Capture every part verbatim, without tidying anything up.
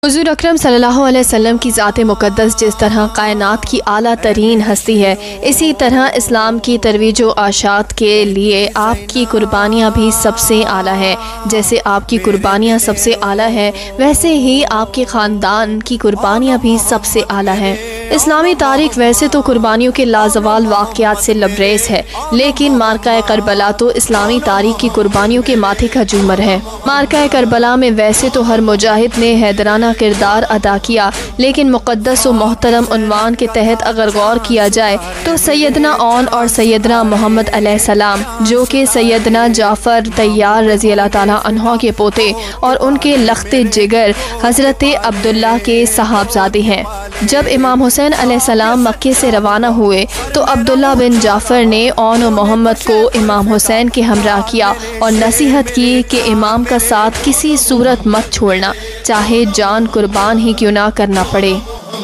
हुज़ूर अकरम सल्लल्लाहु अलैहि वसल्लम की ज़ात मुक़द्दस जिस तरह कायनात की आला तरीन हस्ती है, इसी तरह इस्लाम की तरवीज व आशात के लिए आपकी कुर्बानियाँ भी सबसे आला है। जैसे आपकी कुर्बानियाँ सबसे आला है, वैसे ही आपके ख़ानदान की कुर्बानियाँ भी सबसे आला है। इस्लामी तारीख वैसे तो कुर्बानियों के लाजवाल वाक़यात से लबरेज है, लेकिन मार्का करबला तो इस्लामी तारीख की कुर्बानियों के माथे का झूमर है। मार्का करबला में वैसे तो हर मुजाहिद ने हैदराना किरदार अदा किया, लेकिन मुक़द्दस व मोहतरम उन्वान के तहत अगर गौर किया जाए तो सैयदना ओन और सैयदना मोहम्मद अलैहिस्सलाम, जो कि सैयदना जाफ़र तैयार रज़ी अल्लाह ताला अन्हु के पोते और उनके लख्ते जिगर हज़रत अब्दुल्ला के साहबजादे हैं। जब इमाम हुसैन अलैहिस्सलाम मक्के से रवाना हुए तो अब्दुल्ला बिन जाफ़र ने ओन मोहम्मद को इमाम हुसैन के हमरा किया और नसीहत की कि इमाम का साथ किसी सूरत मत छोड़ना, चाहे जान कुर्बान ही क्यों ना करना पड़े।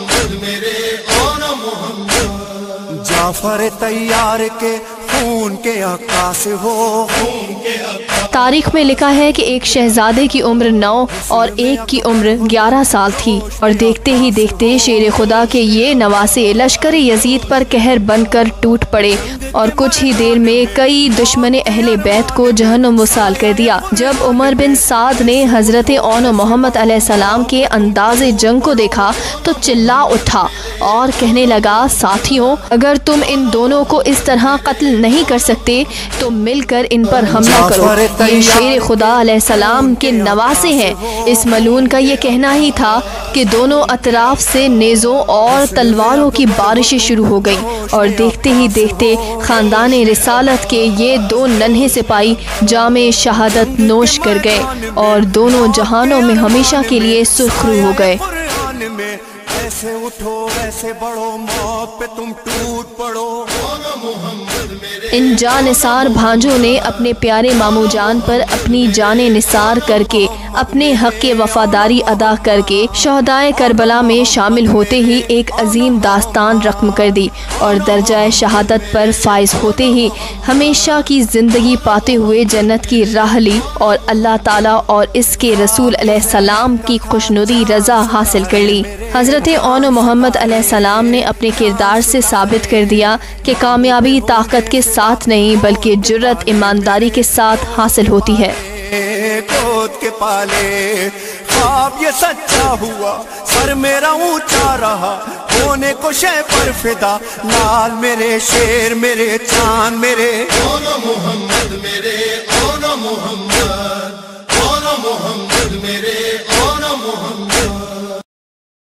जाफ़र तैयार के खून के आकाश हो। तारीख में लिखा है कि एक शहजादे की उम्र नौ और एक की उम्र ग्यारह साल थी और देखते ही देखते शेर खुदा के ये नवासे लश्कर यजीद पर कहर बनकर टूट पड़े और कुछ ही देर में कई दुश्मन अहले बैत को जहन्नुम वसाल कर दिया। जब उमर बिन साद ने हजरत ओन मोहम्मद अलैहिस्सलाम के अंदाज़े जंग को देखा तो चिल्ला उठा और कहने लगा, साथियों, अगर तुम इन दोनों को इस तरह कत्ल नहीं कर सकते तो मिलकर इन पर हमला करो। ये शेर खुदा अलैहिस्सलाम के नवासे हैं। इस मलून का ये कहना ही था कि दोनों अतराफ से नेज़ों और तलवारों की बारिशें शुरू हो गई और देखते ही देखते खानदान रिसालत के ये दो नन्हे सिपाही जामे शहादत नोश कर गए और दोनों जहानों में हमेशा के लिए सुर्खरू हो गए। ऐसे उठो वैसे बढ़ो, मौत पे तुम टूट पड़ो। इन जानिसार भांजों ने अपने प्यारे मामू जान पर अपनी जाने निसार करके अपने हक के वफादारी अदा करके शहदाए करबला में शामिल होते ही एक अजीम दास्तान रकम कर दी और दर्जाए शहादत पर फाइज होते ही हमेशा की जिंदगी पाते हुए जन्नत की राह ली और अल्लाह ताला और इसके रसूल अलैहिस्सलाम की खुशनुदी रजा हासिल कर ली। हजरत ओन मोहम्मद अलैहिस्सलाम ने अपने किरदार से साबित कर दिया कि कामयाबी ताकत के साथ नहीं बल्कि जुर्रत ईमानदारी के साथ हासिल होती है। गोद के पाले ख्वाब ये सच्चा हुआ, सर मेरा ऊंचा रहा, होने को शे पर फिदा, लाल मेरे शेर मेरे चांद मेरे ओन मोहम्मद मेरे ओन मोहम्मद ओन मोहम्मद।